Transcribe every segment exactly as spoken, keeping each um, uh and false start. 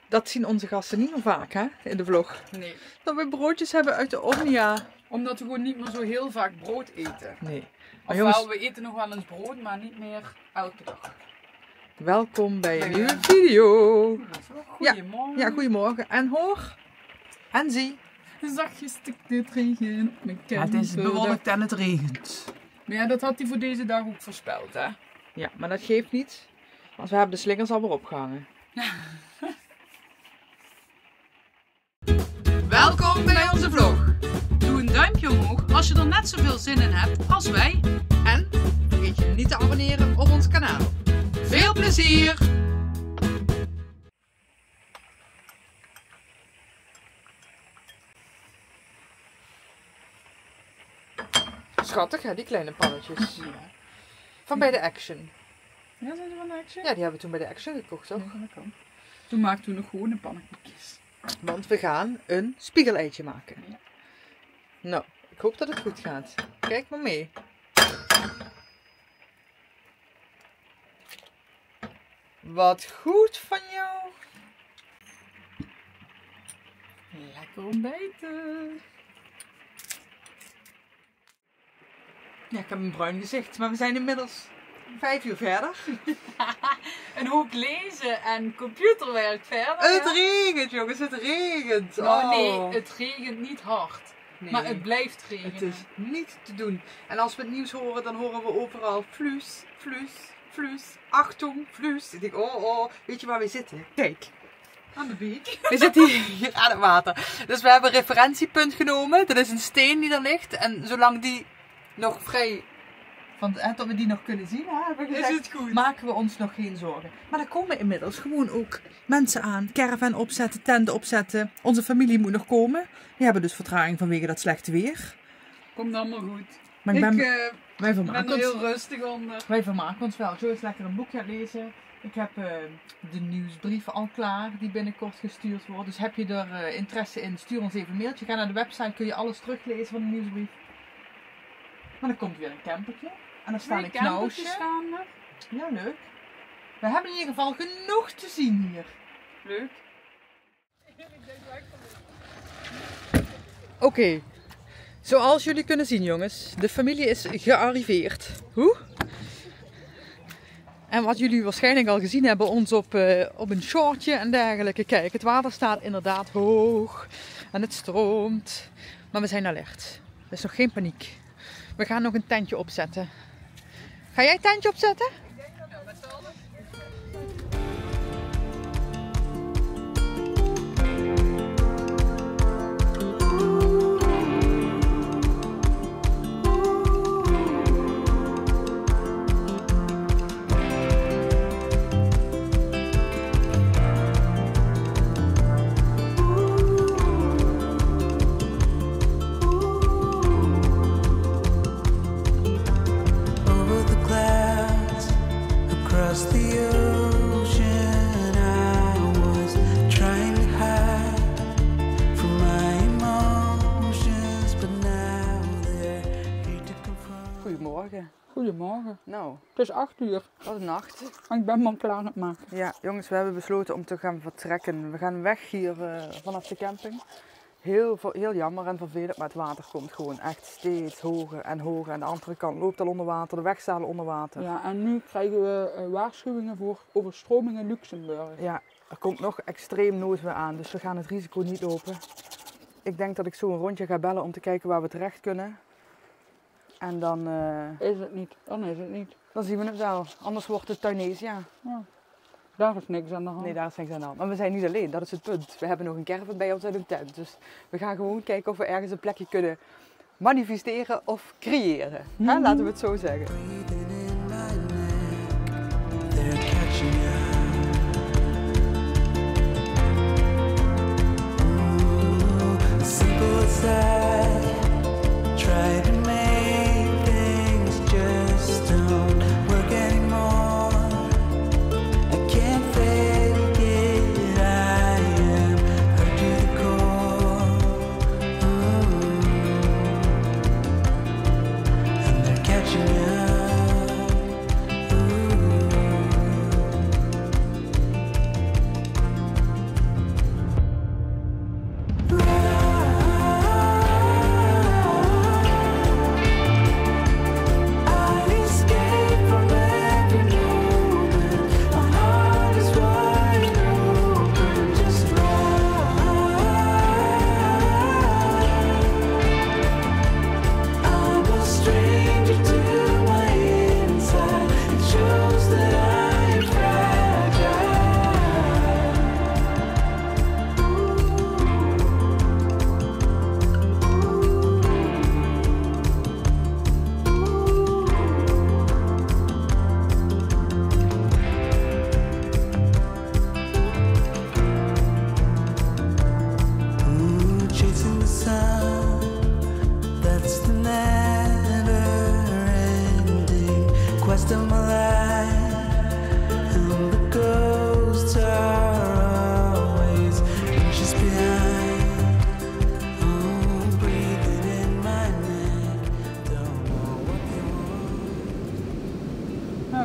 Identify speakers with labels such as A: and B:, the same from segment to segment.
A: Dat zien onze gasten niet meer vaak, hè, in de vlog.
B: Nee.
A: Dat we broodjes hebben uit de Omnia.
B: Omdat we gewoon niet meer zo heel vaak brood eten.
A: Nee.
B: Ofwel,
A: Maar jongens,
B: we eten nog wel eens brood, maar niet meer elke dag.
A: welkom bij een
B: Bij,
A: nieuwe
B: eh,
A: video.
B: Goedemorgen.
A: Ja, goedemorgen. En hoor. En zie.
B: Zachtjes stikt dit regen op mijn
A: Ja, het is bewolkt en het regent.
B: Maar ja, dat had hij voor deze dag ook voorspeld, hè?
A: Ja, maar dat geeft niet. Want we hebben de slingers al weer opgehangen. Welkom bij onze vlog.
B: Doe een duimpje omhoog als je er net zoveel zin in hebt als wij.
A: En vergeet je niet te abonneren op ons kanaal. Veel plezier! Schattig hè, die kleine pannetjes. Van bij de Action.
B: Ja, zijn ze van de Action?
A: Ja, die hebben we toen bij de Action gekocht, toch?
B: Ja, dat kan. Toen maakten we nog gewone pannenkoekjes.
A: Want we gaan een spiegeleitje maken.
B: Ja.
A: Nou, ik hoop dat het goed gaat. Kijk maar mee. Wat goed van jou.
B: Lekker ontbijten.
A: Ja, ik heb een bruin gezicht, maar we zijn inmiddels vijf uur verder.
B: Een hoop lezen en computerwerk verder.
A: Het
B: ja.
A: regent, jongens, het regent.
B: Nou,
A: Oh.
B: nee, het regent niet hard.
A: Nee,
B: Maar het blijft regenen.
A: het is niet te doen. En als we het nieuws horen, dan horen we overal fluus, fluus, fluus, achtung, fluus. Ik denk, oh, oh, weet je waar we zitten? Kijk.
B: Aan de beek.
A: We zitten hier aan het water. Dus we hebben een referentiepunt genomen. Dat is een steen die er ligt. En zolang die nog vrij, van, hè, dat we die nog kunnen zien, hè, hebben we gezegd,
B: Is het goed?
A: maken we ons nog geen zorgen. Maar er komen inmiddels gewoon ook mensen aan. Caravan opzetten, tenten opzetten. Onze familie moet nog komen. Die hebben dus vertraging vanwege dat slechte weer.
B: Komt allemaal goed.
A: Maar ik
B: ik
A: ben,
B: eh,
A: wij,
B: ben
A: vermaken
B: er
A: ons,
B: heel rustig onder.
A: wij vermaken ons wel. Joe is lekker een boekje aan het lezen. Ik heb uh, de nieuwsbrieven al klaar, die binnenkort gestuurd worden. Dus heb je er uh, interesse in, stuur ons even een mailtje. Ga naar de website, kun je alles teruglezen van de nieuwsbrief. Maar dan komt weer een campertje. En dan staat een knausje.
B: Staan er.
A: Ja, leuk. We hebben in ieder geval genoeg te zien hier.
B: Leuk.
A: Oké. Okay. Zoals jullie kunnen zien, jongens. De familie is gearriveerd. Hoe? En wat jullie waarschijnlijk al gezien hebben, ons op, uh, op een shortje en dergelijke. Kijk, het water staat inderdaad hoog. En het stroomt. Maar we zijn alert. Er is nog geen paniek. We gaan nog een tentje opzetten. Ga jij een tentje opzetten?
B: Ik denk dat wel met z'n allen.
A: Goedemorgen.
B: Goedemorgen.
A: Nou,
B: Het is acht uur.
A: wat een nacht.
B: En ik ben me al klaar aan het maken.
A: Ja, jongens, we hebben besloten om te gaan vertrekken. We gaan weg hier uh, vanaf de camping. Heel, heel jammer en vervelend, maar het water komt gewoon echt steeds hoger en hoger. En de andere kant loopt al onder water, de weg staat al onder water.
B: Ja, en nu krijgen we uh, waarschuwingen voor overstroming in Luxemburg.
A: Ja, er komt nog extreem noodweer aan, dus we gaan het risico niet lopen. Ik denk dat ik zo een rondje ga bellen om te kijken waar we terecht kunnen. En dan, uh,
B: Is het niet, dan is het niet.
A: dan zien we het wel. Anders wordt het Tunesia.
B: Ja. Daar is niks aan de hand.
A: Nee, daar is niks aan de hand. Maar we zijn niet alleen, dat is het punt. We hebben nog een caravan bij ons en een tent. Dus we gaan gewoon kijken of we ergens een plekje kunnen manifesteren of creëren. Mm-hmm. Hè? Laten we het zo zeggen. Catching up.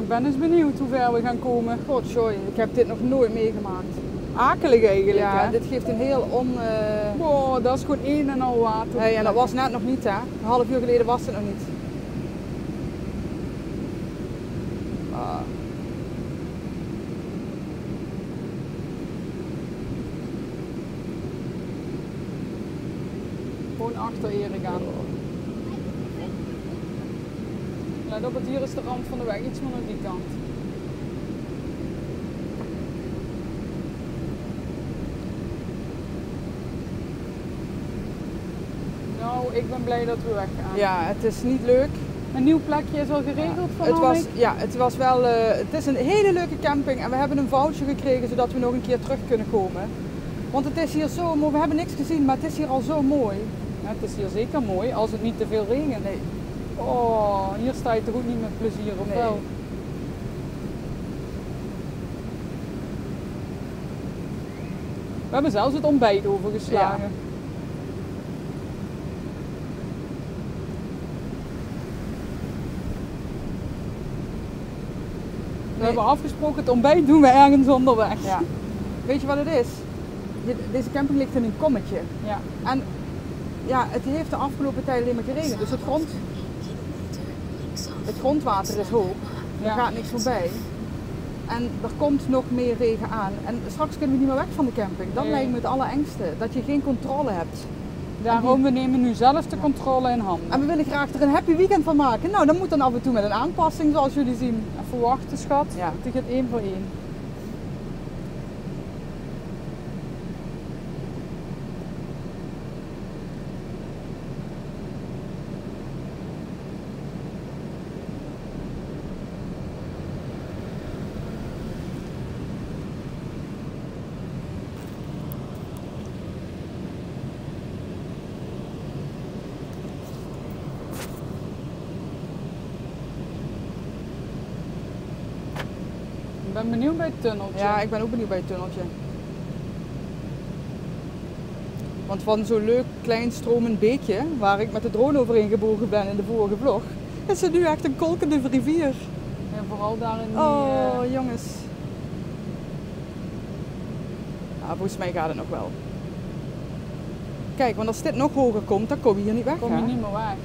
C: ben eens benieuwd hoe ver we gaan komen.
A: God, sorry, ik heb dit nog nooit meegemaakt.
C: Akelig eigenlijk,
A: Ja,
C: hè?
A: dit geeft een heel on... Uh...
C: Wow, dat is gewoon één en al water.
A: Hey, en dat was net nog niet, hè? Een half uur geleden was het nog niet. Ah.
C: Gewoon achter Erik aan. Let op, het hier is de rand van de weg, iets meer naar die kant. Nou, ik ben blij dat we weggaan.
A: Ja, het is niet leuk.
C: Een nieuw plekje is al geregeld
A: Ja,
C: van
A: het was,
C: Annemiek?
A: ja, het was wel, uh, het is een hele leuke camping en we hebben een voucher gekregen zodat we nog een keer terug kunnen komen. Want het is hier zo mooi, we hebben niks gezien, maar het is hier al zo mooi.
C: Ja, het is hier zeker mooi, als het niet te veel regent.
A: Nee.
C: Oh, hier sta je toch ook niet met plezier, of
A: Nee.
C: wel? We hebben zelfs het ontbijt overgeslagen.
A: Ja.
C: We hebben afgesproken, het ontbijt doen we ergens onderweg.
A: Ja. Weet je wat het is? Deze camping ligt in een kommetje.
C: Ja.
A: En ja, het heeft de afgelopen tijd alleen maar geregend. Dus het, grond, het grondwater is hoog. Er
C: Ja.
A: gaat niks voorbij. En er komt nog meer regen aan. En straks kunnen we niet meer weg van de camping. Dat
C: Nee.
A: lijkt me het allerengste. Dat je geen controle hebt.
C: Daarom, we nemen nu zelf de controle in handen.
A: En we willen graag er een happy weekend van maken. Nou, dat moet dan af en toe met een aanpassing, zoals jullie zien.
C: Even wachten, schat.
A: Ja.
C: Het gaat één voor één. Ik ben benieuwd bij het tunneltje.
A: Ja, ik ben ook benieuwd bij het tunneltje. Want van zo'n leuk klein stromend beekje, waar ik met de drone overheen gebogen ben in de vorige vlog, is het nu echt een kolkende rivier.
C: En vooral daar in die...
A: Oh,
C: eh,
A: jongens. Nou, volgens mij gaat het nog wel. Kijk, want als dit nog hoger komt, dan kom je hier niet weg.
C: kom je
A: hè?
C: niet meer weg.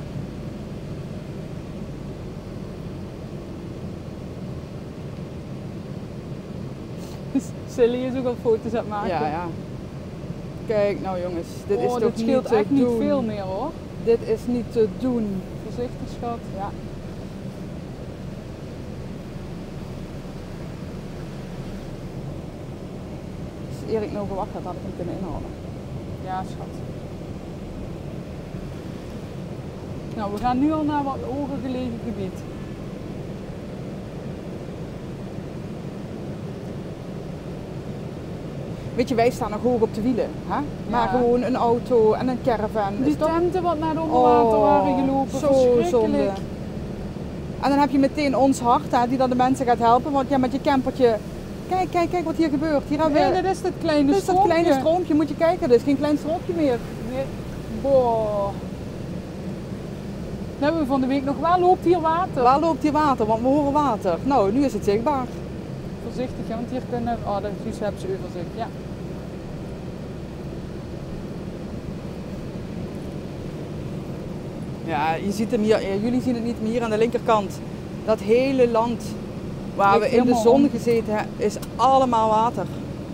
C: Silly is ook al foto's aan het maken.
A: Ja, ja. Kijk, nou jongens, dit
C: oh,
A: is toch
C: dit scheelt
A: niet te
C: echt niet
A: doen.
C: veel meer hoor.
A: Dit is niet te doen.
C: Voorzichtig, schat.
A: Ja. Als Erik nou gewacht had, had ik hem kunnen inhalen.
C: Ja, schat. Nou, we gaan nu al naar wat hoger gelegen gebied.
A: Weet je, wij staan nog hoog op de wielen. Hè? Maar
C: Ja.
A: gewoon een auto en een caravan.
C: Die
A: is toch...
C: tenten wat naar de onderwater
A: Oh,
C: waren gelopen,
A: zo
C: verschrikkelijk.
A: zonde. En dan heb je meteen ons hart, hè, die dan de mensen gaat helpen. Want ja, met je campertje, kijk, kijk, kijk wat hier gebeurt. Hier hebben we...
C: Nee, dit is het kleine
A: Dit is dat
C: stroompje.
A: kleine stroompje, moet je kijken. Dit is geen klein stroompje meer.
C: Nee. Boah. Dan hebben we van de week nog, waar loopt hier water?
A: Waar loopt hier water? Want we horen water. Nou, nu is het zichtbaar.
C: Voorzichtig, hè, want hier kunnen... Oh, dat is hebben ze overzicht, ja.
A: Ja, je ziet hem hier, ja, jullie zien het niet, maar hier aan de linkerkant. Dat hele land waar
C: Ligt
A: we in de
C: helemaal
A: zon
C: om.
A: gezeten hebben, is allemaal water.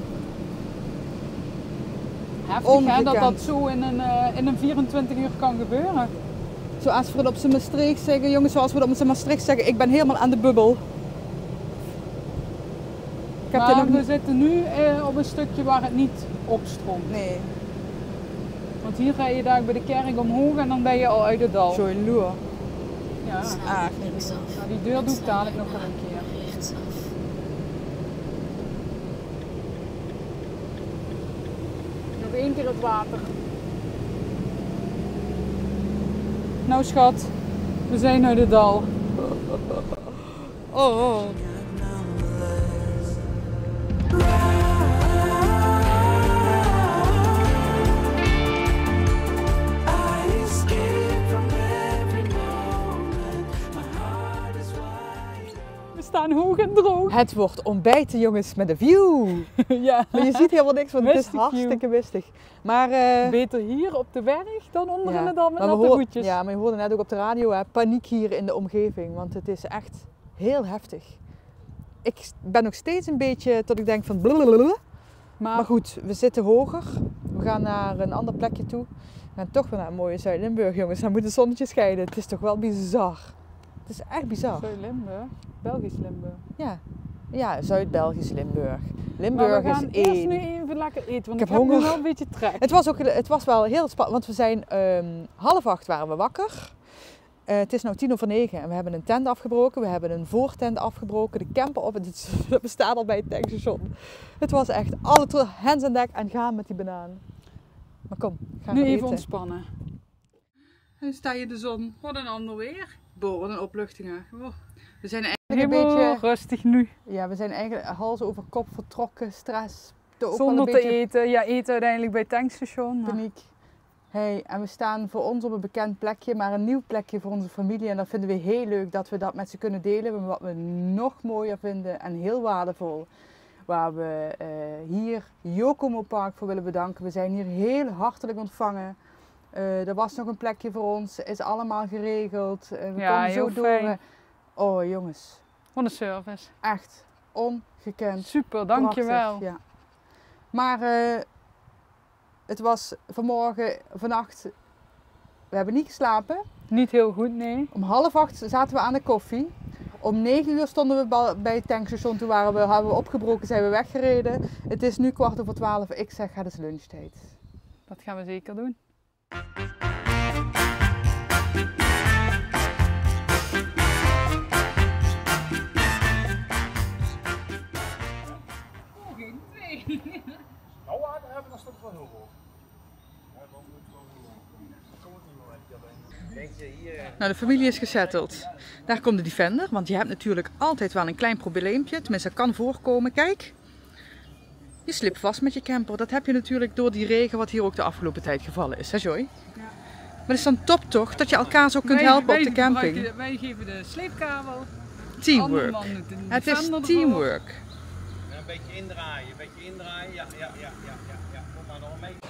C: Heftig hè, dat
A: Ongekend.
C: dat zo in een, uh, in een vierentwintig uur kan gebeuren.
A: Zoals we het op zijn Maastricht zeggen, jongens, zoals we het op zijn Maastricht zeggen, ik ben helemaal aan de bubbel. Ik heb
C: Maar
A: dit nog
C: we
A: niet...
C: zitten nu uh, op een stukje waar het niet opstroomt.
A: Nee,
C: Want hier ga je daar bij de kerk omhoog en dan ben je al uit het dal.
A: zo'n loer.
C: Ja.
A: Ah,
D: Linksaf.
C: Nou, die deur doe ik dadelijk nog wel een keer.
D: Rechtsaf.
C: Nog één keer het water. Nou schat, we zijn uit het dal.
A: Oh, oh.
C: en droog.
A: Het wordt ontbijten, jongens, met een view.
C: Ja.
A: Maar je ziet helemaal niks, want het is
C: Mistig
A: hartstikke mistig. Maar, uh,
C: beter hier op de berg dan onder
A: ja.
C: in het dal met
A: maar we
C: natte
A: hoor-
C: voetjes.
A: Ja, maar je hoorde net ook op de radio, hè, paniek hier in de omgeving. Want het is echt heel heftig. Ik ben nog steeds een beetje tot ik denk van blablabla.
C: Maar,
A: Maar goed, we zitten hoger. We gaan naar een ander plekje toe. We gaan toch weer naar een mooie Zuid-Limburg, jongens. Dan moet het zonnetje schijnen. Het is toch wel bizar. Het is echt bizar.
C: Zuid-Limburg, Belgisch Limburg.
A: Ja, ja Zuid-Belgisch Limburg.
C: Maar
A: Limburg
C: we gaan
A: is
C: eerst nu
A: één.
C: even lekker eten, want
A: Ik
C: ik,
A: heb
C: heb nu
A: honger.
C: wel een beetje trek.
A: Het was, ook, het was wel heel spannend, want we zijn um, half acht waren we wakker. Uh, het is nu tien over negen en we hebben een tent afgebroken. We hebben een voortent afgebroken, de camper op. Het, we staan al bij het tankstation. Het was echt alle tro- hands aan dek en gaan met die bananen. Maar kom, ga
C: Nu
A: gaan
C: even
A: eten.
C: ontspannen. En dan sta je in de zon. Wat een ander weer.
A: Boah, wat een opluchting hè. Oh. We zijn eigenlijk
C: Helemaal
A: een beetje,
C: rustig nu.
A: ja, we zijn eigenlijk hals over kop vertrokken, stress. Ook
C: Zonder
A: wel een
C: te
A: beetje
C: eten. Ja, eten uiteindelijk bij het tankstation. maar-
A: paniek. Hey, en we staan voor ons op een bekend plekje, maar een nieuw plekje voor onze familie. En dat vinden we heel leuk dat we dat met ze kunnen delen. Wat we nog mooier vinden en heel waardevol. Waar we uh, hier Jokomo Park voor willen bedanken. We zijn hier heel hartelijk ontvangen. Uh, er was nog een plekje voor ons, is allemaal geregeld. Uh, we
C: Ja,
A: konden zo
C: heel
A: door.
C: fijn.
A: Oh jongens,
C: Wat een service.
A: echt ongekend.
C: Super, dankjewel.
A: Prachtig, ja. Maar uh, het was vanmorgen, vannacht, we hebben niet geslapen.
C: Niet heel goed, nee.
A: Om half acht zaten we aan de koffie. Om negen uur stonden we ba- bij het tankstation. Toen waren we, hebben we opgebroken, zijn we weggereden. Het is nu kwart over twaalf. Ik zeg, het is lunchtijd.
C: Dat gaan we zeker doen.
D: Nou, water hebben, dan staat het wel heel hoog.
A: Nou, de familie is gesetteld. Daar komt de Defender, want je hebt natuurlijk altijd wel een klein probleempje. Tenminste, dat kan voorkomen. Kijk, je slipt vast met je camper. Dat heb je natuurlijk door die regen wat hier ook de afgelopen tijd gevallen is, hè Joy?
C: Ja.
A: Maar het is dan top toch, dat je elkaar zo kunt
C: Wij-
A: helpen
C: wij
A: op de camping.
C: gebruiken de- Wij geven de sleepkabel. Andere
A: Teamwork.
C: man doet de
A: Het is
C: Defender ervoor.
A: teamwork.
D: Ja, een beetje indraaien, een beetje indraaien. Ja, ja, ja, ja, ja, ja. Kom maar nog mee.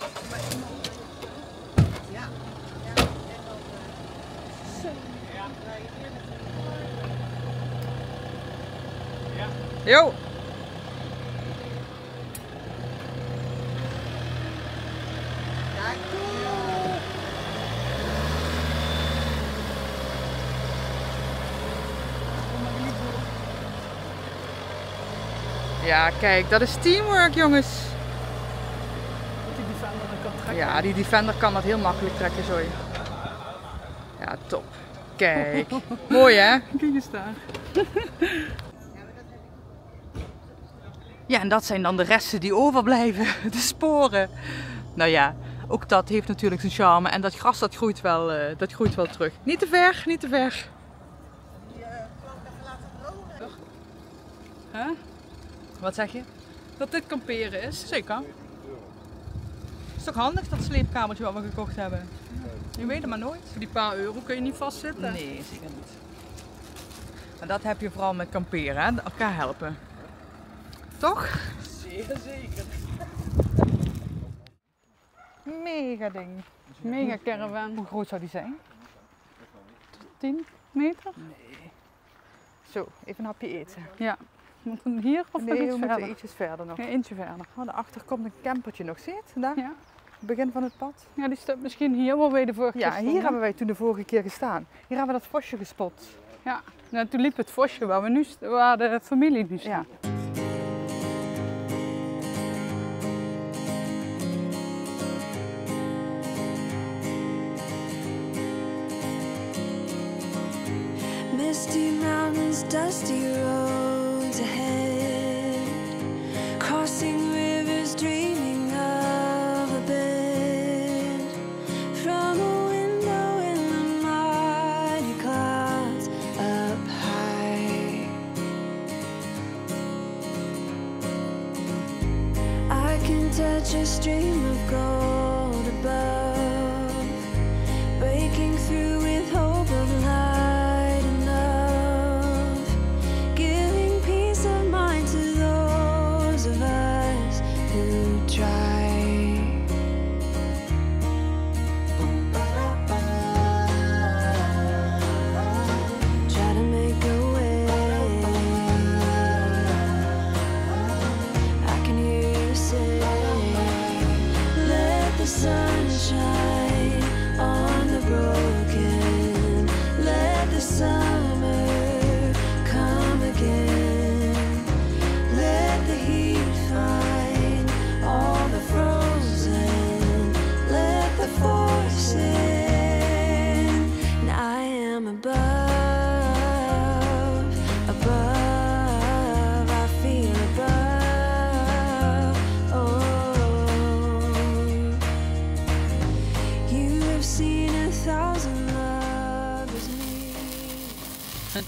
A: Jo! Ja, kijk, dat is teamwork, jongens.
C: Dat die Defender dat kan trekken.
A: Ja, die Defender kan dat heel makkelijk trekken, Zoe. Ja, top. Kijk. Mooi, hè?
C: Kijk eens daar.
A: Ja, en dat zijn dan de resten die overblijven. De sporen. Nou ja, ook dat heeft natuurlijk zijn charme. En dat gras, dat groeit wel, uh, dat groeit wel terug. Niet te ver, niet te ver.
C: Huh?
A: Wat zeg je?
C: Dat dit kamperen is.
A: Zeker. Is toch handig dat sleepkamertje wat we gekocht hebben? Je weet het maar nooit.
C: Voor die paar euro kun je niet vastzitten.
A: Nee, zeker niet. Maar dat heb je vooral met kamperen, hè? Elkaar helpen. Toch?
D: Zeer zeker.
A: Mega ding.
C: Mega caravan.
A: Hoe groot zou die zijn?
C: tien meter?
A: Zo, even een hapje eten.
C: Ja. Want van hier of
A: Nee,
C: nog
A: we
C: iets
A: moeten
C: verder?
A: ietsjes verder nog.
C: Ja, eentje verder.
A: Oh, daarachter komt een campertje nog, zie je het? Daar,
C: Ja.
A: begin van het pad.
C: Ja, die staat misschien hier wel bij de vorige
A: Ja,
C: keer
A: hier
C: stonden.
A: hebben wij toen de vorige keer gestaan. Hier hebben we dat vosje gespot.
C: Ja, nou, toen liep het vosje waar, we nu, st- waar de familie nu staat.
A: Ja.
E: Misty mountains, dusty roads ahead, crossing rivers, dreaming of a bed from a window in the mighty clouds up high. I can touch a stream of gold above, breaking through with hope of light and love, giving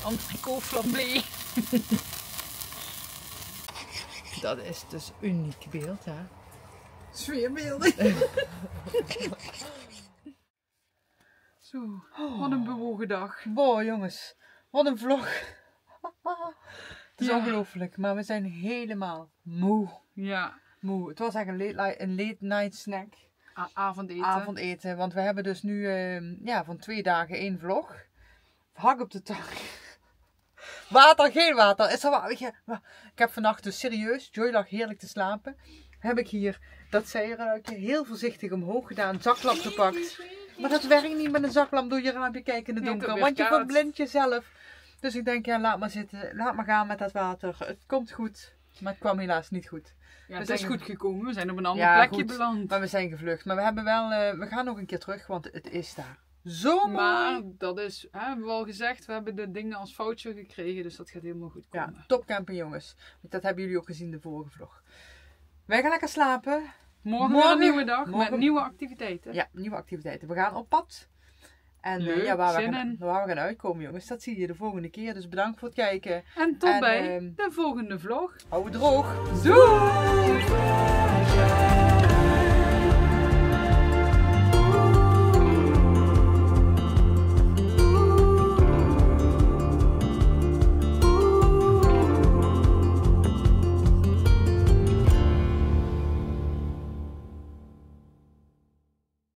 C: Antico-flambé.
A: Dat is dus uniek beeld, hè?
C: Sfeerbeelden. Zo, wat een bewogen dag.
A: Boah, jongens. Wat een vlog. Het is
C: Ja.
A: ongelooflijk, maar we zijn helemaal moe.
C: Ja,
A: Moe. Het was eigenlijk een late, li- een late night snack.
C: a- avondeten.
A: Avondeten. Want we hebben dus nu eh, ja, van twee dagen één vlog. Hak op de tang. Water, geen water. Is er wa- weet je, wa- ik heb vannacht dus serieus, Joy lag heerlijk te slapen. Heb ik hier dat zijruikje heel voorzichtig omhoog gedaan, zaklamp gepakt. Maar dat werkt niet met een zaklamp door je raampje kijken in het
C: Nee,
A: donker.
C: dat
A: Want je
C: weerkaatst.
A: verblindt jezelf. Dus ik denk, ja, laat maar zitten. Laat maar gaan met dat water. Het komt goed. Maar het kwam helaas niet goed.
C: Ja, het
A: We
C: is
A: zijn-
C: goed gekomen. We zijn op een ander
A: Ja,
C: plekje
A: goed.
C: beland.
A: Maar we zijn gevlucht. Maar we hebben wel, eh, we gaan nog een keer terug, want het is daar zo mooi.
C: Maar dat is, hè, hebben we al gezegd, we hebben de dingen als voucher gekregen, dus dat gaat helemaal goed
A: Ja,
C: komen.
A: topcampen jongens. Dat hebben jullie ook gezien in de vorige vlog. Wij gaan lekker slapen.
C: Morgen,
A: Morgen-
C: weer een nieuwe dag
A: morgen-
C: met nieuwe activiteiten.
A: Ja, nieuwe activiteiten. We gaan op pad. En eh,
C: Leuk,
A: ja, waar, we
C: zin
A: gaan,
C: in.
A: waar we gaan uitkomen jongens, dat zie je de volgende keer. Dus bedankt voor het kijken.
C: En tot
A: En,
C: bij
A: ehm,
C: de volgende vlog.
A: Hou het droog.
C: Doei!